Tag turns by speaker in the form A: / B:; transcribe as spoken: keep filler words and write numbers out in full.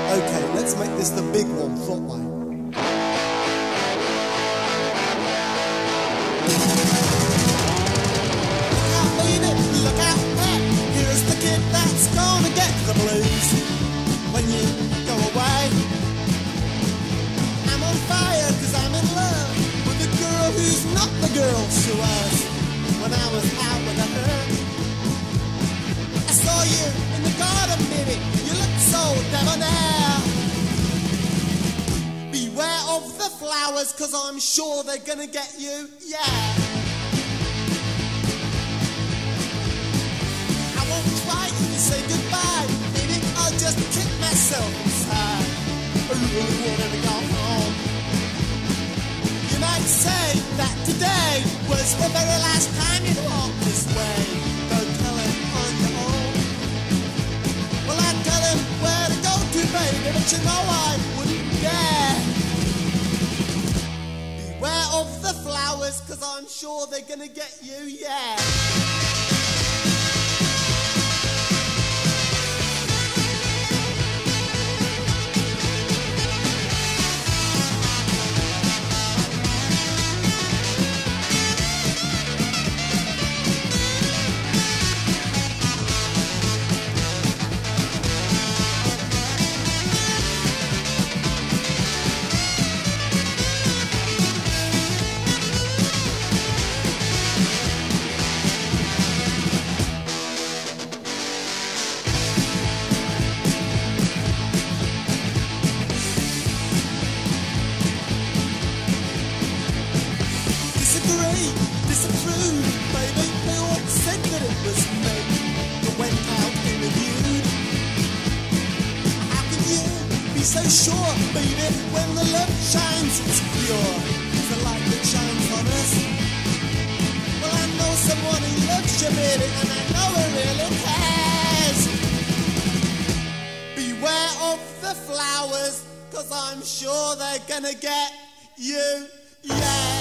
A: Okay, let's make this the big one, Otway. Look out, baby, look out, pet. Here's the kid that's gonna get the blues when you go away. I'm on fire cause I'm in love with a girl who's not the girl she was when I was out with her. I saw you in the garden, baby. You look so debonair. Beware of the flowers, cause I'm sure they're gonna get you, yeah. I won't try to say goodbye, baby. I'll just kick myself inside. I really wanted to go home. You might say that today was the very last time you'd walk this way. Don't tell him on your own. Well, I'd tell him where to go to, baby, but you know I wouldn't dare. Beware of the flowers, cause I'm sure they're gonna get you, yeah. Disagree, disapprove, baby. They all said that it was me that went out in the nude. How can you be so sure, baby, when the love shines, it's pure? It's the light that shines on us. Well, I know someone who loves you, baby, and I know he really cares. Beware of the flowers, cause I'm sure they're gonna get you, yeah.